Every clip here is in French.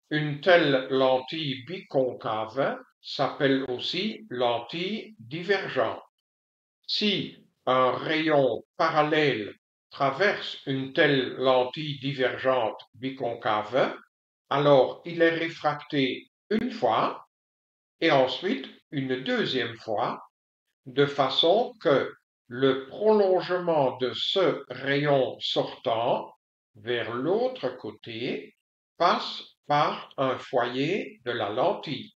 Une telle lentille biconcave s'appelle aussi lentille divergente. Si un rayon parallèle traverse une telle lentille divergente biconcave, alors il est réfracté une fois et ensuite une deuxième fois, de façon que le prolongement de ce rayon sortant vers l'autre côté passe par un foyer de la lentille.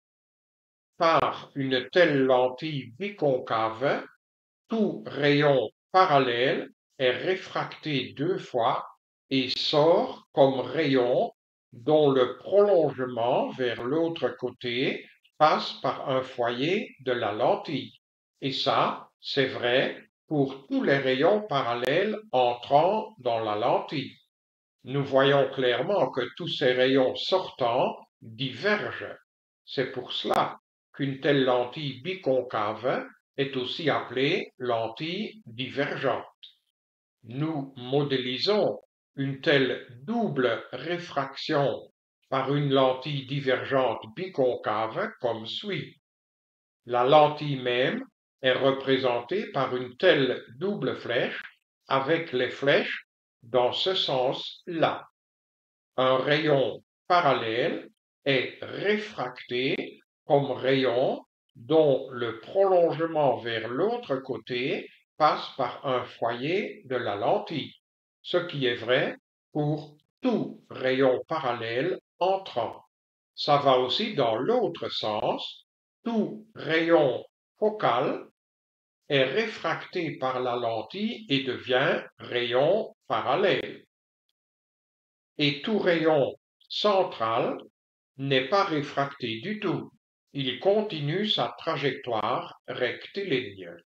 Par une telle lentille biconcave, tout rayon parallèle est réfracté deux fois et sort comme rayon dont le prolongement vers l'autre côté passe par un foyer de la lentille. Et ça, c'est vrai pour tous les rayons parallèles entrant dans la lentille. Nous voyons clairement que tous ces rayons sortants divergent. C'est pour cela qu'une telle lentille biconcave est aussi appelée lentille divergente. Nous modélisons une telle double réfraction par une lentille divergente biconcave comme suit. La lentille même est représentée par une telle double flèche avec les flèches dans ce sens-là. Un rayon parallèle est réfracté comme rayon dont le prolongement vers l'autre côté passe par un foyer de la lentille, ce qui est vrai pour tout rayon parallèle entrant. Ça va aussi dans l'autre sens. Tout rayon focal est réfracté par la lentille et devient rayon parallèle. Et tout rayon central n'est pas réfracté du tout. Il continue sa trajectoire rectiligne.